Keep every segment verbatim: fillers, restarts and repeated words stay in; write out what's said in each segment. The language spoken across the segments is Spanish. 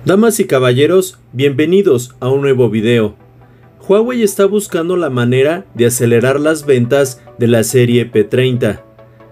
Damas y caballeros, bienvenidos a un nuevo video. Huawei está buscando la manera de acelerar las ventas de la serie P treinta.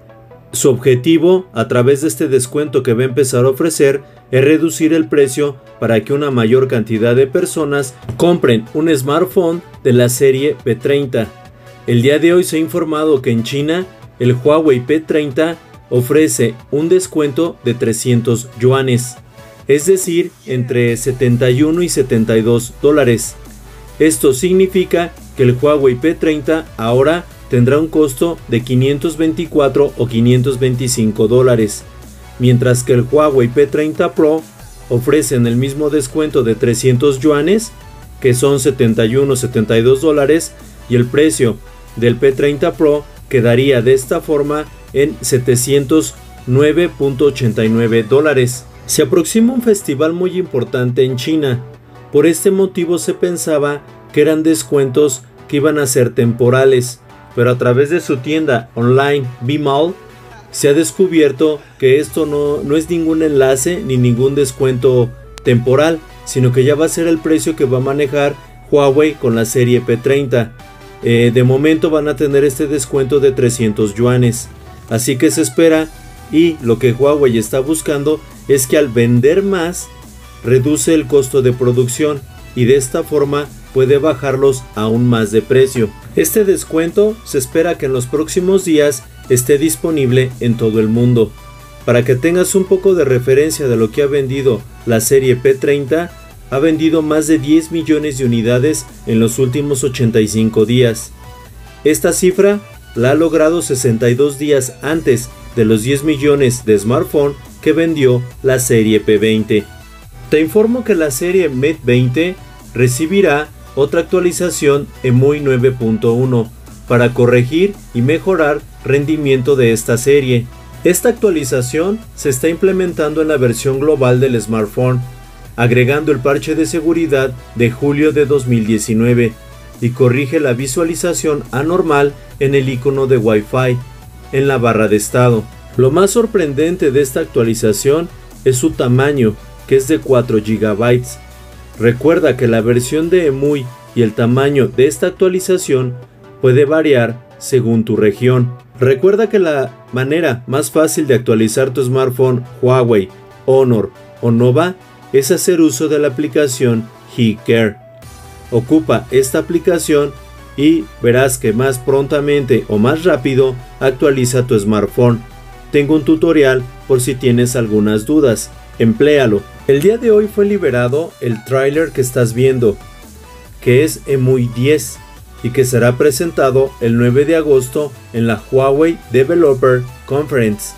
Su objetivo, a través de este descuento que va a empezar a ofrecer, es reducir el precio para que una mayor cantidad de personas compren un smartphone de la serie P treinta. El día de hoy se ha informado que en China el Huawei P treinta ofrece un descuento de trescientos yuanes, es decir, entre setenta y uno y setenta y dos dólares. Esto significa que el Huawei P treinta ahora tendrá un costo de quinientos veinticuatro o quinientos veinticinco dólares, mientras que el Huawei P treinta Pro ofrece en el mismo descuento de trescientos yuanes, que son setenta y uno o setenta y dos dólares, y el precio del P treinta Pro quedaría de esta forma en setecientos nueve punto ochenta y nueve dólares. Se aproxima un festival muy importante en China. Por este motivo se pensaba que eran descuentos que iban a ser temporales, pero a través de su tienda online Bmall se ha descubierto que esto no, no es ningún enlace ni ningún descuento temporal, sino que ya va a ser el precio que va a manejar Huawei con la serie P treinta. Eh, de momento van a tener este descuento de trescientos yuanes, así que se espera, y lo que Huawei está buscando es que al vender más reduce el costo de producción y de esta forma puede bajarlos aún más de precio. Este descuento se espera que en los próximos días esté disponible en todo el mundo. Para que tengas un poco de referencia de lo que ha vendido la serie P treinta, ha vendido más de diez millones de unidades en los últimos ochenta y cinco días. Esta cifra la ha logrado sesenta y dos días antes de los diez millones de smartphone que vendió la serie P veinte. Te informo que la serie Mate veinte recibirá otra actualización E M U I nueve punto uno para corregir y mejorar rendimiento de esta serie. Esta actualización se está implementando en la versión global del smartphone, agregando el parche de seguridad de julio de dos mil diecinueve y corrige la visualización anormal en el icono de Wi-Fi en la barra de estado. Lo más sorprendente de esta actualización es su tamaño, que es de cuatro gigabytes. Recuerda que la versión de E M U I y el tamaño de esta actualización puede variar según tu región. Recuerda que la manera más fácil de actualizar tu smartphone Huawei, Honor o Nova es hacer uso de la aplicación HeCare. Ocupa esta aplicación y verás que más prontamente o más rápido actualiza tu smartphone. Tengo un tutorial por si tienes algunas dudas. Empléalo. El día de hoy fue liberado el tráiler que estás viendo, que es E M U I diez y que será presentado el nueve de agosto en la Huawei Developer Conference.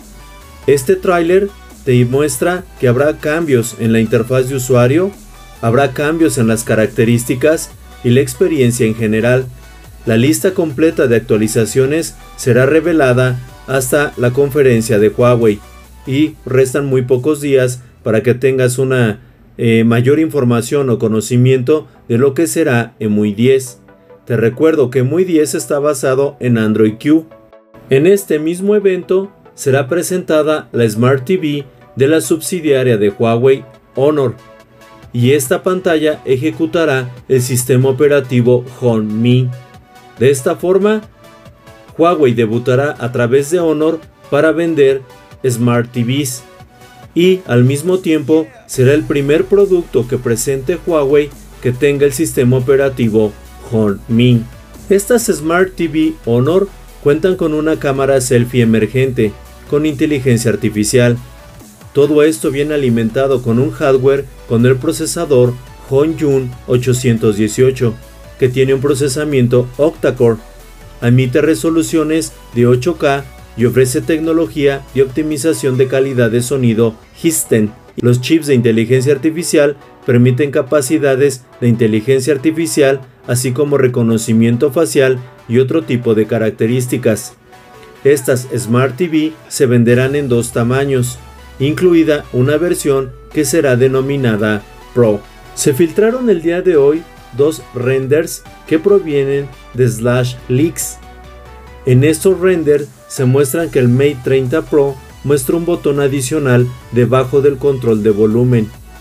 Este tráiler te muestra que habrá cambios en la interfaz de usuario, habrá cambios en las características y la experiencia en general. La lista completa de actualizaciones será revelada hasta la conferencia de Huawei y restan muy pocos días para que tengas una eh, mayor información o conocimiento de lo que será E M U I diez. Te recuerdo que E M U I diez está basado en Android Q. En este mismo evento será presentada la Smart T V de la subsidiaria de Huawei, Honor, y esta pantalla ejecutará el sistema operativo HomeMi. De esta forma, Huawei debutará a través de Honor para vender Smart T Vs y al mismo tiempo será el primer producto que presente Huawei que tenga el sistema operativo HomeMi. Estas Smart T V Honor cuentan con una cámara selfie emergente con inteligencia artificial. Todo esto viene alimentado con un hardware con el procesador Honyun ochocientos dieciocho, que tiene un procesamiento octa-core, emite resoluciones de ocho K y ofrece tecnología de optimización de calidad de sonido Hisense. Los chips de inteligencia artificial permiten capacidades de inteligencia artificial, así como reconocimiento facial y otro tipo de características. Estas Smart T V se venderán en dos tamaños, incluida una versión que será denominada Pro. Se filtraron el día de hoy dos renders que provienen de Slash Leaks. En estos renders se muestran que el Mate treinta Pro muestra un botón adicional debajo del control de volumen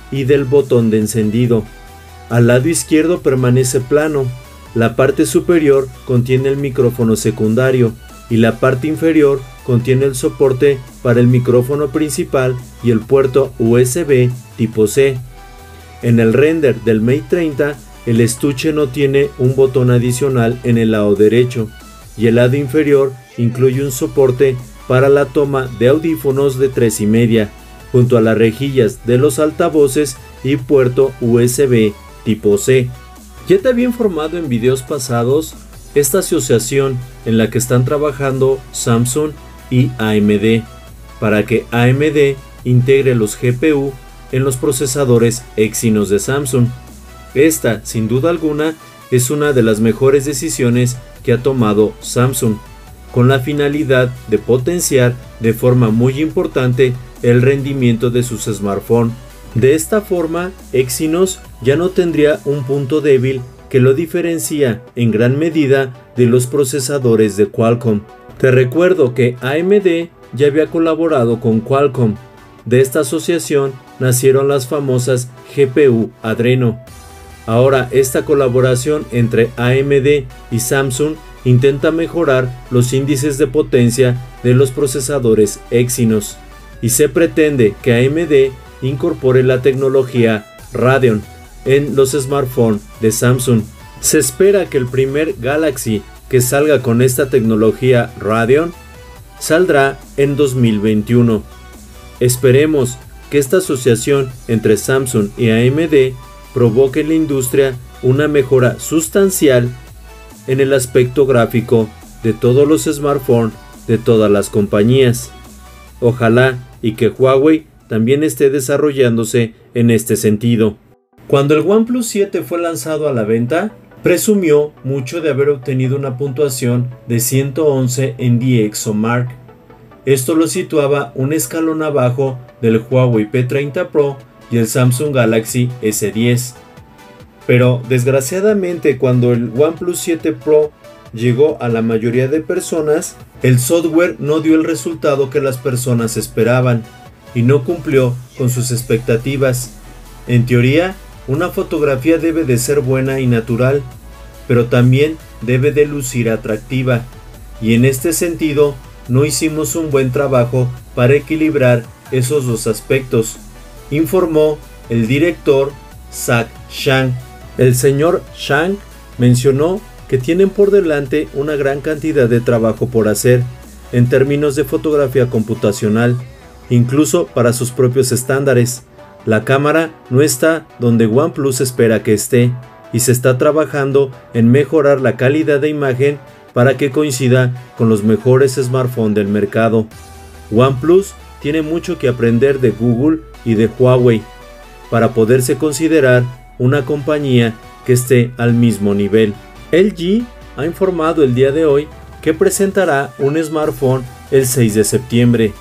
y del botón de encendido. Al lado izquierdo permanece plano. La parte superior contiene el micrófono secundario y la parte inferior contiene el soporte para el micrófono principal y el puerto U S B tipo C. En el render del Mate treinta, el estuche no tiene un botón adicional en el lado derecho y el lado inferior incluye un soporte para la toma de audífonos de tres y media, junto a las rejillas de los altavoces y puerto U S B tipo C. Ya te había informado en videos pasados esta asociación en la que están trabajando Samsung y A M D para que A M D integre los G P U en los procesadores Exynos de Samsung. Esta, sin duda alguna, es una de las mejores decisiones que ha tomado Samsung, con la finalidad de potenciar de forma muy importante el rendimiento de sus smartphones. De esta forma, Exynos ya no tendría un punto débil que lo diferencia en gran medida de los procesadores de Qualcomm. Te recuerdo que A M D ya había colaborado con Qualcomm. De esta asociación nacieron las famosas G P U Adreno. Ahora esta colaboración entre A M D y Samsung intenta mejorar los índices de potencia de los procesadores Exynos y se pretende que A M D incorpore la tecnología Radeon en los smartphones de Samsung. Se espera que el primer Galaxy que salga con esta tecnología Radeon saldrá en dos mil veintiuno. Esperemos que esta asociación entre Samsung y A M D provoque en la industria una mejora sustancial en el aspecto gráfico de todos los smartphones de todas las compañías. Ojalá y que Huawei también esté desarrollándose en este sentido. Cuando el OnePlus siete fue lanzado a la venta, presumió mucho de haber obtenido una puntuación de ciento once en DxOMark. Esto lo situaba un escalón abajo del Huawei P treinta Pro y el Samsung Galaxy S diez. Pero desgraciadamente, cuando el OnePlus siete Pro llegó a la mayoría de personas, el software no dio el resultado que las personas esperaban y no cumplió con sus expectativas. En teoría, una fotografía debe de ser buena y natural, pero también debe de lucir atractiva, y en este sentido no hicimos un buen trabajo para equilibrar esos dos aspectos, informó el director Zach Shang. El señor Shang mencionó que tienen por delante una gran cantidad de trabajo por hacer en términos de fotografía computacional, incluso para sus propios estándares. La cámara no está donde OnePlus espera que esté y se está trabajando en mejorar la calidad de imagen para que coincida con los mejores smartphones del mercado. OnePlus tiene mucho que aprender de Google y de Huawei para poderse considerar una compañía que esté al mismo nivel. L G ha informado el día de hoy que presentará un smartphone el seis de septiembre.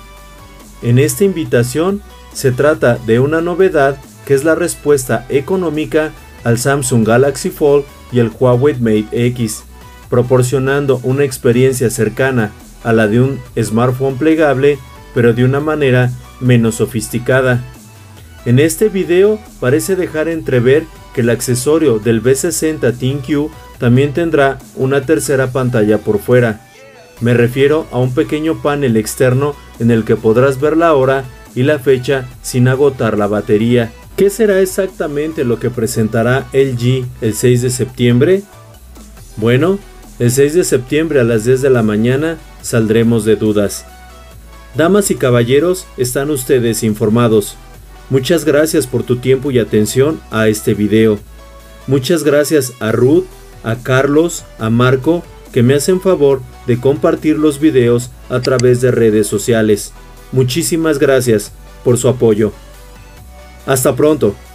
En esta invitación se trata de una novedad que es la respuesta económica al Samsung Galaxy Fold y el Huawei Mate X, proporcionando una experiencia cercana a la de un smartphone plegable, pero de una manera menos sofisticada. En este video parece dejar entrever que el accesorio del B sesenta ThinQ también tendrá una tercera pantalla por fuera. Me refiero a un pequeño panel externo en el que podrás ver la hora y la fecha sin agotar la batería. ¿Qué será exactamente lo que presentará L G el seis de septiembre? Bueno, el seis de septiembre a las diez de la mañana saldremos de dudas. Damas y caballeros, están ustedes informados. Muchas gracias por tu tiempo y atención a este video. Muchas gracias a Ruth, a Carlos, a Marco, que me hacen favor de compartir los videos a través de redes sociales. Muchísimas gracias por su apoyo. Hasta pronto.